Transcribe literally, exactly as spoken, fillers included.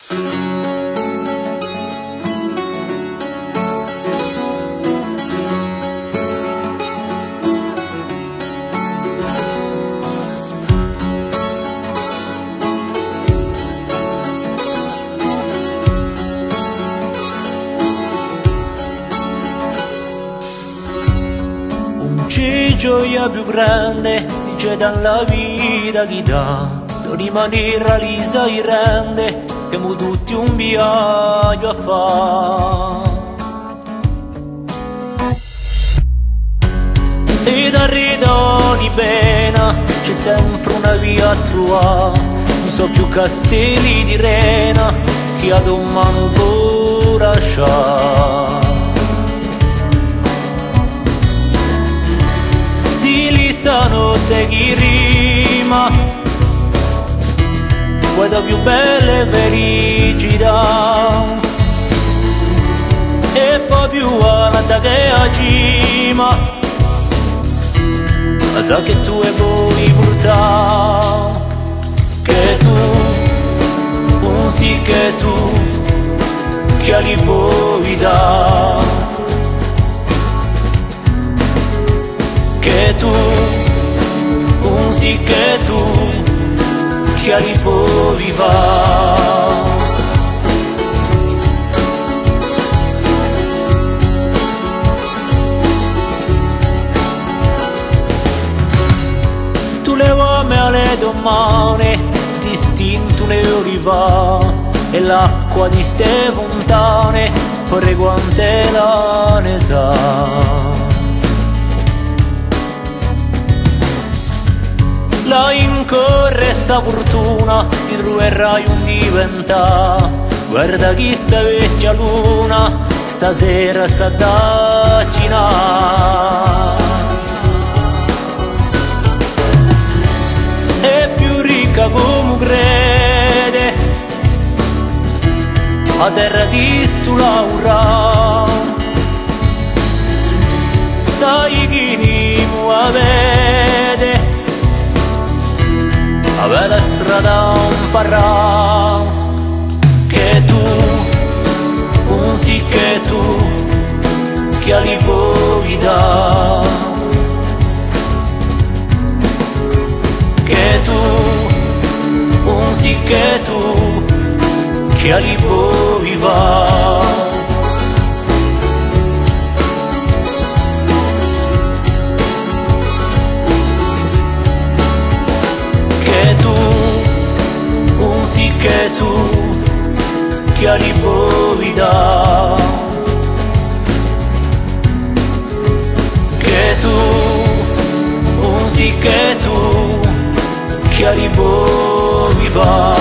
C'è gioia più grande, c'è dalla vita chi dà, non rimanere realisa e rende, che mu tutti un viaggio a fa. E da rido di pena c'è sempre una via a trovare, non so più castelli di rena, che ad un mano può lasciare. Stanotte chi rima, guarda più belle felicità, e poi più alta che a cima, ma sa che tu e vuoi portare, che tu, un sì che tu, che li puoi dare. Che tu, un sì che tu, che li puoi fare. Tu le uomini alle domane, distinto ne arriva, e l'acqua di ste fontane, vorrei quante la ne sa. La incorre sta fortuna, ti troverai un diventà. Guarda chi sta vecchia luna, stasera sa da cenare. È più ricca come crede, a terra di stu laura. Sai chi ni mu vede, a bella strada un parrà, che tu, un sì che tu, che li puoi dare, che tu, un sì che tu, che li puoi fare. Che tu, che li puoi dare, che tu, un sì che tu, che li puoi fare.